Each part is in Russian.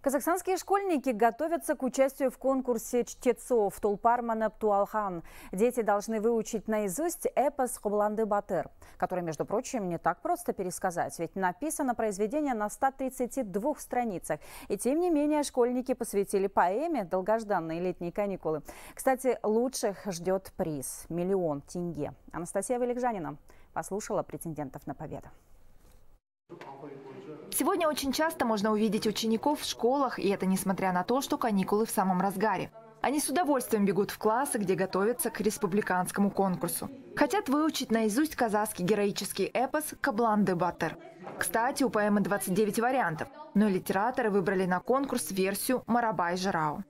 Казахстанские школьники готовятся к участию в конкурсе чтецов «Тулпар Манап Туалхан». Дети должны выучить наизусть эпос «Кобыланды Батыр», который, между прочим, не так просто пересказать, ведь написано произведение на 132 страницах. И тем не менее школьники посвятили поэме долгожданные летние каникулы. Кстати, лучших ждет приз – 1 000 000 тенге. Анастасия Валикжанина послушала претендентов на победу. Сегодня очень часто можно увидеть учеников в школах, и это несмотря на то, что каникулы в самом разгаре. Они с удовольствием бегут в классы, где готовятся к республиканскому конкурсу. Хотят выучить наизусть казахский героический эпос «Кобыланды Батыр». Кстати, у поэмы 29 вариантов, но литераторы выбрали на конкурс версию «Марабай Жырау».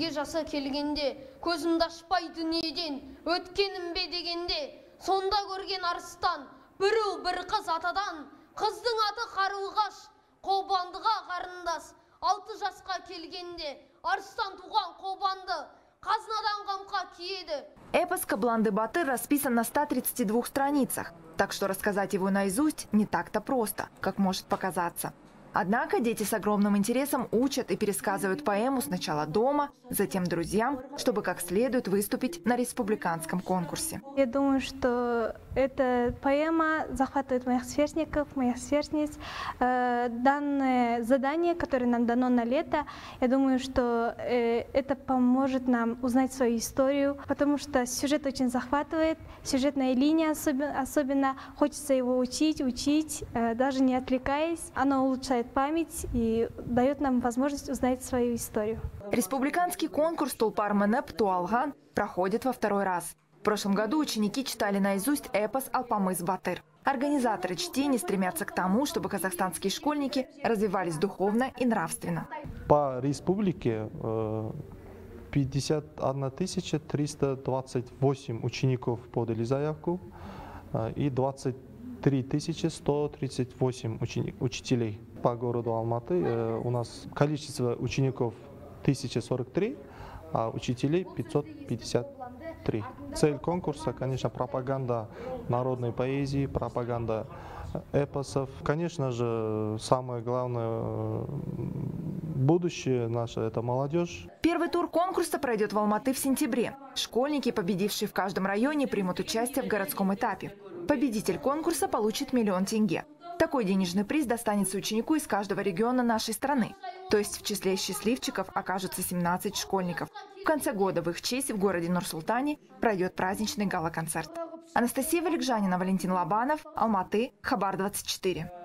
Қыздың аты Қарлығаш, Қобандыға қарындас, 6 жасқа келгенде, арыстан туған Қобанды, қазынадан қамқа киеді. Эпос «Кобыланды Батыр» расписан на 132 страницах, так что рассказать его наизусть не так-то просто, как может показаться. Однако дети с огромным интересом учат и пересказывают поэму сначала дома, затем друзьям, чтобы как следует выступить на республиканском конкурсе. Я думаю, что эта поэма захватывает моих сверстников, моих сверстниц. Данное задание, которое нам дано на лето, я думаю, что это поможет нам узнать свою историю, потому что сюжет очень захватывает, сюжетная линия особенно хочется его учить, даже не отвлекаясь. Оно улучшает память и дает нам возможность узнать свою историю. Республиканский конкурс «Тулпар Манап Туалхан» проходит во второй раз. В прошлом году ученики читали наизусть эпос «Алпамыс Батыр». Организаторы чтения стремятся к тому, чтобы казахстанские школьники развивались духовно и нравственно. По республике 51 328 учеников подали заявку и 23 138 учителей. По городу Алматы у нас количество учеников 1043, а учителей 553. Цель конкурса, конечно, пропаганда народной поэзии, пропаганда эпосов. Конечно же, самое главное будущее наше – это молодежь. Первый тур конкурса пройдет в Алматы в сентябре. Школьники, победившие в каждом районе, примут участие в городском этапе. Победитель конкурса получит 1 000 000 тенге. Такой денежный приз достанется ученику из каждого региона нашей страны. То есть в числе счастливчиков окажутся 17 школьников. В конце года в их честь в городе Нур-Султане пройдет праздничный гала-концерт. Анастасия Валикжанина, Валентин Лобанов, Алматы, Хабар 24.